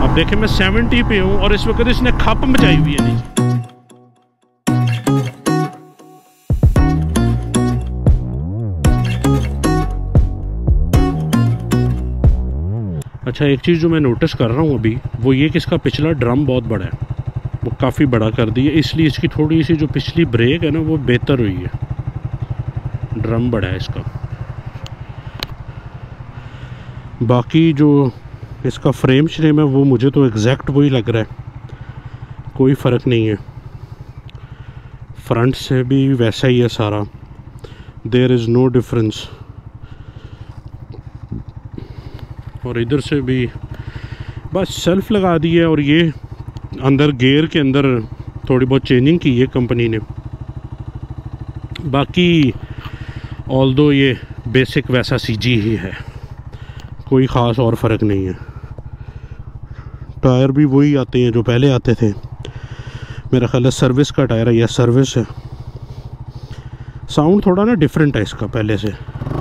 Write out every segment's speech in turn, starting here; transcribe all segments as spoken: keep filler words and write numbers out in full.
अब देखें मैं सेवेंटी पे हूँ और इस वक्त इसने खप मचाई हुई है नीचे। अच्छा, एक चीज़ जो मैं नोटिस कर रहा हूँ अभी वो ये कि इसका पिछला ड्रम बहुत बड़ा है, वो काफ़ी बड़ा कर दिया, इसलिए इसकी थोड़ी सी जो पिछली ब्रेक है ना वो बेहतर हुई है। ड्रम बड़ा है इसका। बाकी जो इसका फ्रेम श्रेम है वो मुझे तो एग्जैक्ट वही लग रहा है, कोई फ़र्क नहीं है। फ्रंट से भी वैसा ही है सारा, देयर इज़ नो डिफरेंस। और इधर से भी बस सेल्फ लगा दी है और ये अंदर गियर के अंदर थोड़ी बहुत चेंजिंग की है कंपनी ने। बाकी ऑल दो ये बेसिक वैसा सीजी ही है, कोई ख़ास और फ़र्क नहीं है। टायर भी वही आते हैं जो पहले आते थे, मेरा ख्याल है सर्विस का टायर है या सर्विस है। साउंड थोड़ा ना डिफरेंट है इसका पहले से।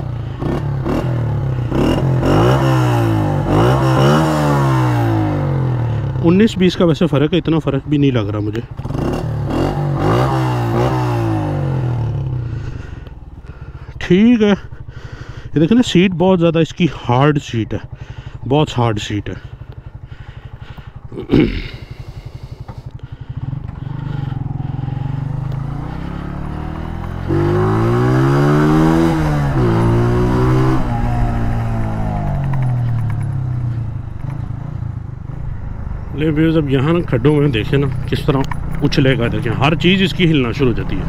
उन्नीस बीस का वैसे फ़र्क है, इतना फ़र्क भी नहीं लग रहा मुझे। ठीक है, ये देखें ना, सीट बहुत ज़्यादा इसकी हार्ड सीट है, बहुत हार्ड सीट है। ले व्यूज़, अब यहाँ ना खड्डों में देखें ना किस तरह उछलेगा, देखें हर चीज़ इसकी हिलना शुरू हो जाती है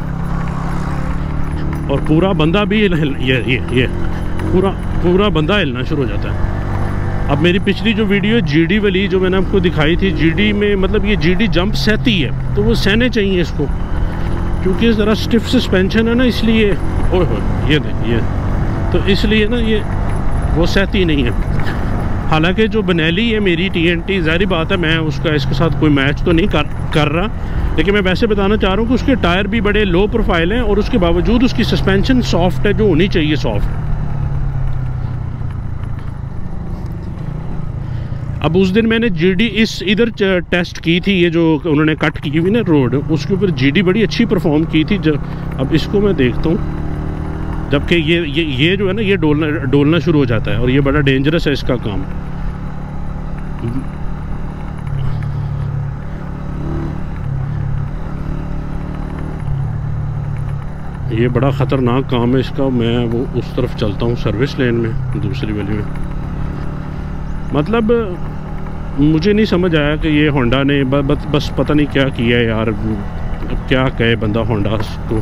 और पूरा बंदा भी हिल, हिल ये ये ये पूरा पूरा बंदा हिलना शुरू हो जाता है। अब मेरी पिछली जो वीडियो जीडी वाली जो मैंने आपको दिखाई थी, जीडी में मतलब ये जीडी जंप सहती है तो वो सहने चाहिए इसको, क्योंकि ज़रा स्टिफ सस्पेंशन है ना, इसलिए ओह ये देख ये तो इसलिए ना ये वो सहती नहीं है। हालांकि जो बनेली है मेरी टी एन टी, ज़ाहिर बात है मैं उसका इसके साथ कोई मैच तो नहीं कर कर रहा, लेकिन मैं वैसे बताना चाह रहा हूँ कि उसके टायर भी बड़े लो प्रोफाइल हैं और उसके बावजूद उसकी सस्पेंशन सॉफ्ट है, जो होनी चाहिए सॉफ्ट। अब उस दिन मैंने जीडी इस इधर टेस्ट की थी, ये जो उन्होंने कट की हुई ना रोड, उसके ऊपर जीडी बड़ी अच्छी परफॉर्म की थी। जब अब इसको मैं देखता हूँ, जबकि ये ये ये जो है ना ये डोलना डोलना शुरू हो जाता है और ये बड़ा डेंजरस है इसका काम। ये बड़ा ख़तरनाक काम है इसका। मैं वो उस तरफ चलता हूँ सर्विस लेन में, दूसरी वाली में। मतलब मुझे नहीं समझ आया कि ये होंडा ने बस बस पता नहीं क्या किया है यार। अब क्या कहे बंदा होंडा को।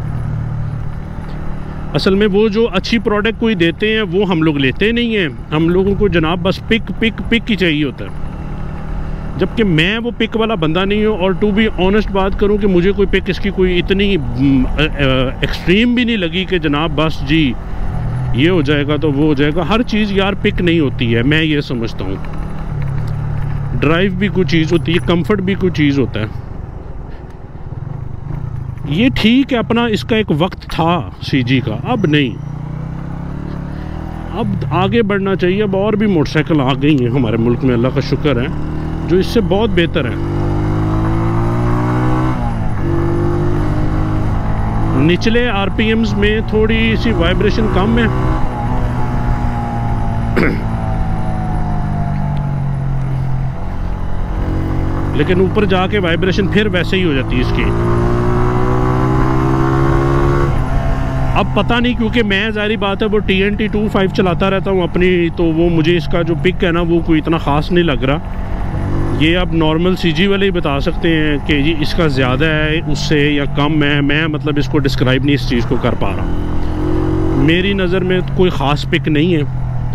असल में वो जो अच्छी प्रोडक्ट कोई देते हैं वो हम लोग लेते नहीं हैं, हम लोगों को जनाब बस पिक पिक पिक ही चाहिए होता है। जबकि मैं वो पिक वाला बंदा नहीं हूँ, और टू बी ऑनेस्ट बात करूँ कि मुझे कोई पिक इसकी कोई इतनी एक्सट्रीम भी नहीं लगी कि जनाब बस जी ये हो जाएगा तो वो हो जाएगा। हर चीज़ यार पिक नहीं होती है, मैं ये समझता हूँ। ड्राइव भी कोई चीज़ होती है, कंफर्ट भी कोई चीज़ होता है। ये ठीक है, अपना इसका एक वक्त था सीजी का, अब नहीं, अब आगे बढ़ना चाहिए। अब और भी मोटरसाइकिल आ गई हैं हमारे मुल्क में, अल्लाह का शुक्र है, जो इससे बहुत बेहतर है। निचले आरपीएम्स में थोड़ी सी वाइब्रेशन कम है, लेकिन ऊपर जाके वाइब्रेशन फिर वैसे ही हो जाती है इसकी। अब पता नहीं, क्योंकि मैं ज़ाहिर बात है वो T N T two five चलाता रहता हूँ अपनी, तो वो मुझे इसका जो पिक है ना वो कोई इतना ख़ास नहीं लग रहा। ये अब नॉर्मल सीजी वाले ही बता सकते हैं कि ये इसका ज़्यादा है उससे या कम है। मैं मतलब इसको डिस्क्राइब नहीं इस चीज़ को कर पा रहा। मेरी नज़र में कोई ख़ास पिक नहीं है,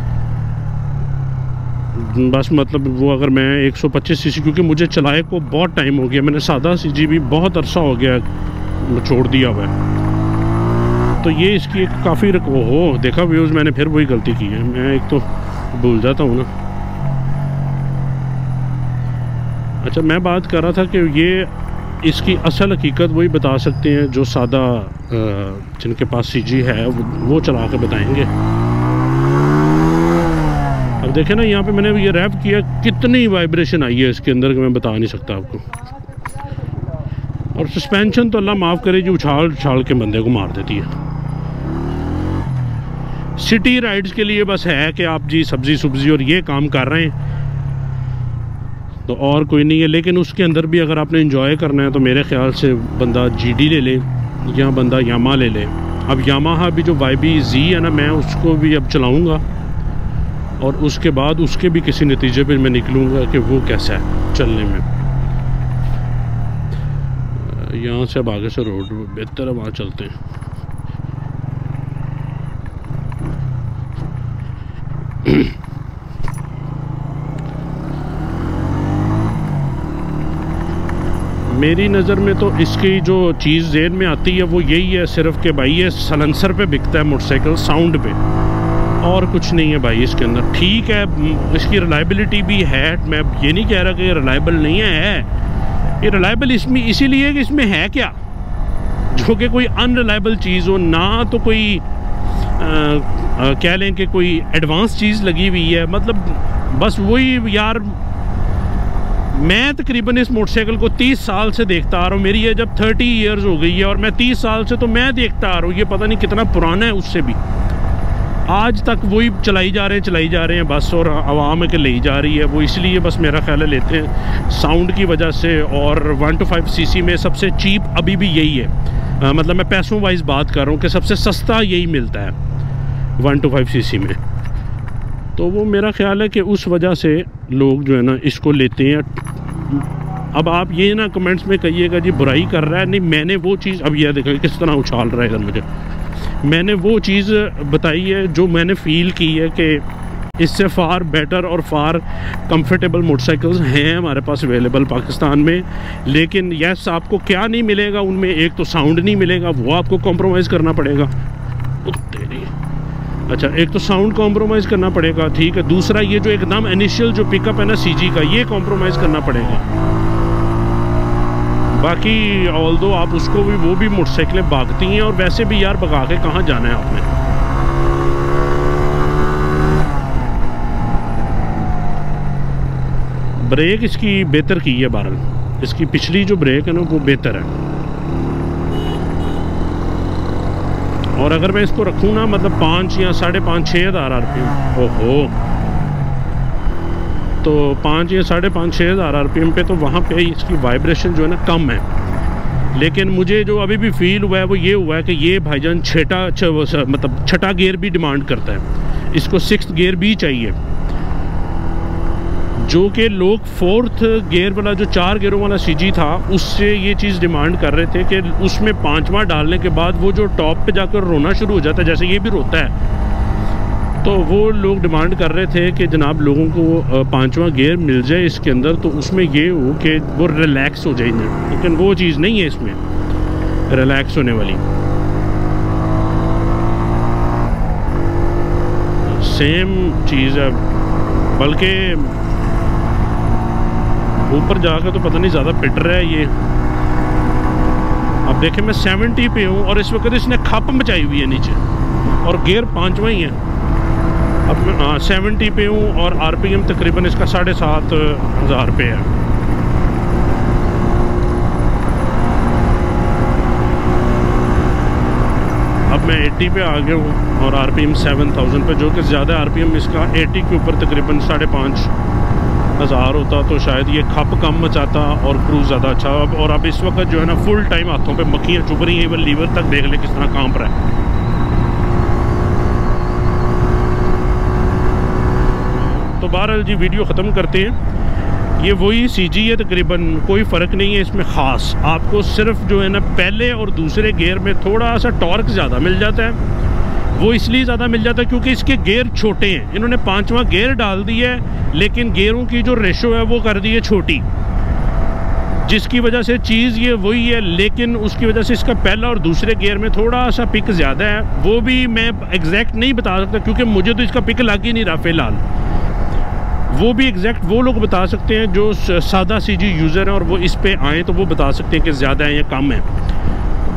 बस मतलब वो अगर मैं एक सौ पच्चीस सीसी, क्योंकि मुझे चलाए को बहुत टाइम हो गया, मैंने सादा सीजी भी बहुत अरसा हो गया छोड़ दिया हुआ है, तो ये इसकी एक काफ़ी हो देखा व्यूज़। मैंने फिर वही गलती की है, मैं एक तो भूल जाता हूँ ना। अच्छा, मैं बात कर रहा था कि ये इसकी असल हकीकत वही बता सकते हैं जो सादा जिनके पास सीजी है वो चला के बताएंगे। अब अब देखे ना यहाँ पे मैंने ये रैप किया, कितनी वाइब्रेशन आई है इसके अंदर कि मैं बता नहीं सकता आपको। और सस्पेंशन तो अल्लाह माफ़ करे जी, उछाल उछाल के बंदे को मार देती है। सिटी राइड्स के लिए बस है कि आप जी सब्ज़ी सब्ज़ी और ये काम कर रहे हैं तो और कोई नहीं है। लेकिन उसके अंदर भी अगर आपने इंजॉय करना है तो मेरे ख्याल से बंदा जी डी ले ले या बंदा यामा ले ले। अब यामाहा भी जो वाई बी जी है ना, मैं उसको भी अब चलाऊँगा और उसके बाद उसके भी किसी नतीजे पर मैं निकलूँगा कि वो कैसा है चलने में। यहाँ से अब आगे से रोड बेहतर है, वहाँ चलते हैं। मेरी नज़र में तो इसकी जो चीज़ ज़हन में आती है वो यही है सिर्फ कि भाई ये सलेंसर पे बिकता है मोटरसाइकिल, साउंड पे, और कुछ नहीं है भाई इसके अंदर। ठीक है इसकी रिलायबिलिटी भी है, मैं ये नहीं कह रहा कि ये रिलायबल नहीं है, है ये रिलायबल इसमें इसीलिए कि इसमें है क्या जो कि कोई अनरिलायबल चीज़ हो ना, तो कोई आ, आ, कह लें कि कोई एडवांस चीज़ लगी हुई है। मतलब बस वही यार, मैं तकरीबन इस मोटरसाइकिल को तीस साल से देखता आ रहा हूँ। मेरी ये जब थर्टी इयर्स हो गई है और मैं तीस साल से तो मैं देखता आ रहा हूँ, ये पता नहीं कितना पुराना है उससे भी, आज तक वही चलाई जा रहे हैं चलाई जा रहे हैं बस, और आवाम के ले जा रही है वो। इसलिए बस मेरा ख्याल है लेते हैं साउंड की वजह से। और one two five C C में सबसे चीप अभी भी यही है, आ, मतलब मैं पैसों वाइज बात कर रहा हूँ कि सबसे सस्ता यही मिलता है one two five C C में। तो वो मेरा ख्याल है कि उस वजह से लोग जो है ना इसको लेते हैं। अब आप ये ना कमेंट्स में कहिएगा जी बुराई कर रहा है, नहीं मैंने वो चीज़, अब यह देखो किस तरह उछाल रहा है इधर मुझे, मैंने वो चीज़ बताई है जो मैंने फ़ील की है कि इससे फ़ार बेटर और फार कंफर्टेबल मोटरसाइकिल्स हैं हमारे पास अवेलेबल पाकिस्तान में। लेकिन यस आपको क्या नहीं मिलेगा उनमें, एक तो साउंड नहीं मिलेगा, वो आपको कॉम्प्रोमाइज़ करना पड़ेगा। तेरी अच्छा, एक तो साउंड कॉम्प्रोमाइज़ करना पड़ेगा, ठीक है। दूसरा ये जो एकदम इनिशियल जो पिकअप है ना सीजी का, ये कॉम्प्रोमाइज़ करना पड़ेगा। बाकी ऑल दो आप उसको भी, वो भी मोटरसाइकिलें भागती हैं, और वैसे भी यार भगा के कहाँ जाना है आपने। ब्रेक इसकी बेहतर की है बहरहाल, इसकी पिछली जो ब्रेक है ना वो बेहतर है। और अगर मैं इसको रखूँ ना मतलब पाँच या साढ़े पाँच छः हज़ार आर पी एम, ओहो, तो पाँच या साढ़े पाँच छः हज़ार आर पी एम पे तो वहाँ पे इसकी वाइब्रेशन जो है ना कम है। लेकिन मुझे जो अभी भी फील हुआ है वो ये हुआ है कि ये भाईजान छठा मतलब छठा गियर भी डिमांड करता है, इसको सिक्स्थ गियर भी चाहिए, जो कि लोग फोर्थ गियर वाला जो चार गियरों वाला सीजी था उससे ये चीज़ डिमांड कर रहे थे कि उसमें पांचवा डालने के बाद वो जो टॉप पे जाकर रोना शुरू हो जाता है, जैसे ये भी रोता है, तो वो लोग डिमांड कर रहे थे कि जनाब लोगों को पांचवा गियर मिल जाए इसके अंदर, तो उसमें ये हो कि वो रिलैक्स हो जाएंगे। लेकिन वो चीज़ नहीं है इसमें रिलैक्स होने वाली, सेम चीज़ है। बल्कि ऊपर जाकर तो पता नहीं ज़्यादा पिट रहा है ये। अब देखें मैं सेवेंटी पे हूँ और इस वक्त इसने खप मचाई हुई है नीचे, और गियर पाँचवा ही है। अब मैं हाँ सेवेंटी पे हूँ और आरपीएम तकरीबन इसका साढ़े सात हज़ार पे है। अब मैं अस्सी पे आ गया हूँ और आरपीएम सेवन थाउजेंड पे, जो कि ज़्यादा आरपीएम इसका अस्सी के ऊपर तकरीबन साढ़े पाँच हज़ार होता तो शायद ये खप कम मचाता और क्रूज़ ज़्यादा अच्छा। अब और अब इस वक्त जो है ना फुल टाइम हाथों पे मक्खियाँ चुभ रही हैं, इवन लीवर तक देख ले किस तरह कांप रहा है। तो बहरहाल जी वीडियो ख़त्म करते हैं। ये वही सीजी है तकरीबन, कोई फ़र्क नहीं है इसमें ख़ास। आपको सिर्फ जो है ना पहले और दूसरे गियर में थोड़ा सा टॉर्क ज़्यादा मिल जाता है। वो इसलिए ज़्यादा मिल जाता है क्योंकि इसके गियर छोटे हैं, इन्होंने पांचवा गियर डाल दी है लेकिन गियरों की जो रेशो है वो कर दी है छोटी, जिसकी वजह से चीज़ ये वही है, लेकिन उसकी वजह से इसका पहला और दूसरे गियर में थोड़ा सा पिक ज़्यादा है। वो भी मैं एग्जैक्ट नहीं बता सकता क्योंकि मुझे तो इसका पिक लग ही नहीं रहा फ़िलहाल। वो भी एग्जैक्ट वो लोग बता सकते हैं जो सादा सीजी यूज़र हैं और वो इस पे आएँ तो वो बता सकते हैं कि ज़्यादा है या कम है।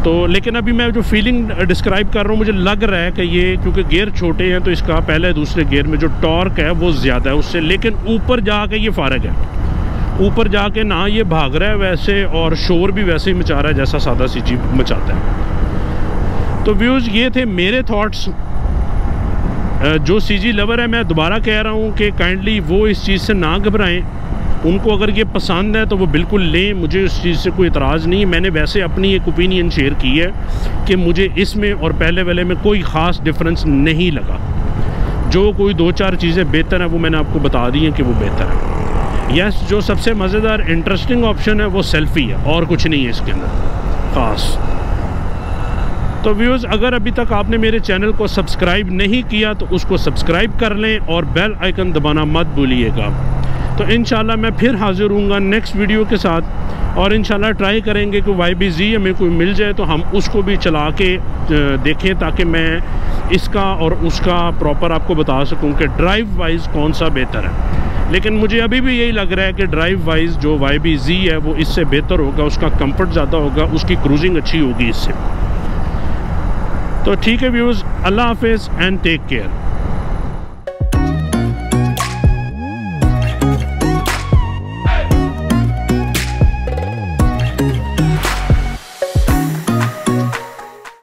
तो लेकिन अभी मैं जो फीलिंग डिस्क्राइब कर रहा हूँ, मुझे लग रहा है कि ये क्योंकि गियर छोटे हैं तो इसका पहले दूसरे गियर में जो टॉर्क है वो ज़्यादा है उससे, लेकिन ऊपर जाके ये फ़र्क है। ऊपर जाके ना ये भाग रहा है वैसे और शोर भी वैसे ही मचा रहा है जैसा सादा सी जी मचाता है। तो व्यूज़ ये थे मेरे थॉट्स। जो सी जी लवर है, मैं दोबारा कह रहा हूँ कि काइंडली वो इस चीज़ से ना घबराएं। उनको अगर ये पसंद है तो वो बिल्कुल लें, मुझे उस चीज़ से कोई इतराज़ नहीं। मैंने वैसे अपनी एक ओपिनियन शेयर की है कि मुझे इसमें और पहले वाले में कोई ख़ास डिफरेंस नहीं लगा। जो कोई दो चार चीज़ें बेहतर हैं वो मैंने आपको बता दी हैं कि वो बेहतर है। यस, जो सबसे मज़ेदार इंटरेस्टिंग ऑप्शन है वो सेल्फ़ी है और कुछ नहीं है इसके अंदर ख़ास। तो व्यूज़, अगर अभी तक आपने मेरे चैनल को सब्सक्राइब नहीं किया तो उसको सब्सक्राइब कर लें और बेल आइकन दबाना मत भूलिएगा। तो इंशाल्लाह मैं फिर हाज़िर हूँगा नेक्स्ट वीडियो के साथ, और इंशाल्लाह ट्राई करेंगे कि वाई बी ज़ी हमें कोई मिल जाए तो हम उसको भी चला के देखें, ताकि मैं इसका और उसका प्रॉपर आपको बता सकूं कि ड्राइव वाइज कौन सा बेहतर है। लेकिन मुझे अभी भी यही लग रहा है कि ड्राइव वाइज जो वाई बी ज़ी है वो इससे बेहतर होगा, उसका कंफर्ट ज़्यादा होगा, उसकी क्रूजिंग अच्छी होगी इससे। तो ठीक है व्यूज़, अल्लाह हाफिज़ एंड टेक केयर।